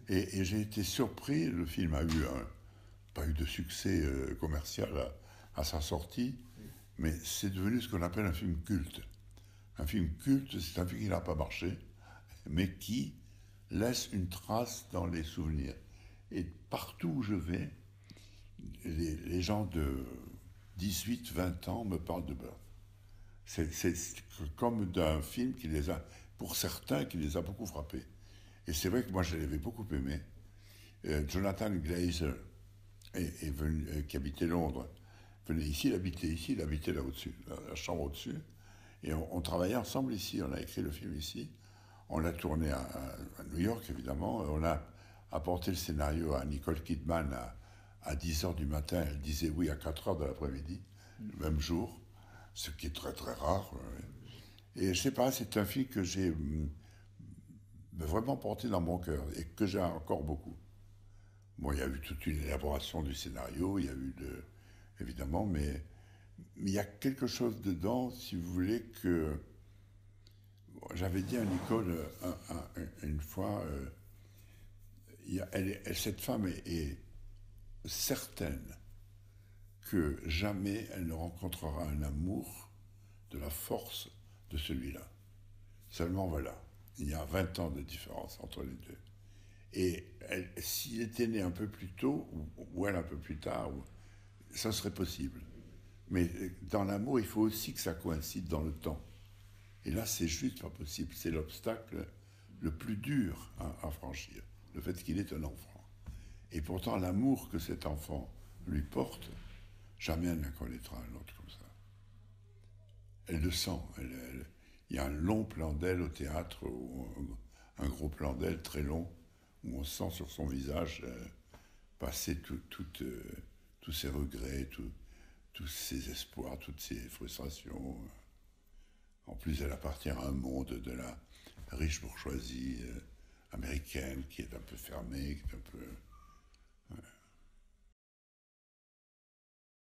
Et j'ai été surpris, le film a eu pas eu de succès commercial à sa sortie, mais c'est devenu ce qu'on appelle un film culte. Un film culte, c'est un film qui n'a pas marché, mais qui laisse une trace dans les souvenirs. Et partout où je vais, les gens de 18, 20 ans me parlent de Bird. C'est comme d'un film qui les a, pour certains, qui les a beaucoup frappés. Et c'est vrai que moi, je l'avais beaucoup aimé. Jonathan Glazer est venu, qui habitait Londres, venait ici, il habitait là au-dessus, la chambre au-dessus. Et on travaillait ensemble ici, on a écrit le film ici. On l'a tourné à New York, évidemment. On a apporté le scénario à Nicole Kidman à 10 h du matin. Elle disait oui à 4 h de l'après-midi, le même jour, ce qui est très très rare. Et je sais pas, c'est un film que j'ai vraiment porté dans mon cœur et que j'ai encore beaucoup. Bon, il y a eu toute une élaboration du scénario, il y a eu évidemment, mais il y a quelque chose dedans, si vous voulez, que j'avais dit à Nicole une fois, cette femme est certaine que jamais elle ne rencontrera un amour de la force de celui-là. Seulement voilà, il y a 20 ans de différence entre les deux. Et s'il était né un peu plus tôt, ou elle un peu plus tard, ça serait possible. Mais dans l'amour, il faut aussi que ça coïncide dans le temps. Et là, c'est juste pas possible. C'est l'obstacle le plus dur à franchir, le fait qu'il est un enfant. Et pourtant, l'amour que cet enfant lui porte, jamais elle ne connaîtra un autre comme ça. Elle le sent. Il y a un long plan d'elle au théâtre, un gros plan d'elle très long, où on sent sur son visage passer tous ses regrets, tous ses espoirs, toutes ses frustrations. En plus, elle appartient à un monde de la riche bourgeoisie américaine qui est un peu fermée, qui est un peu...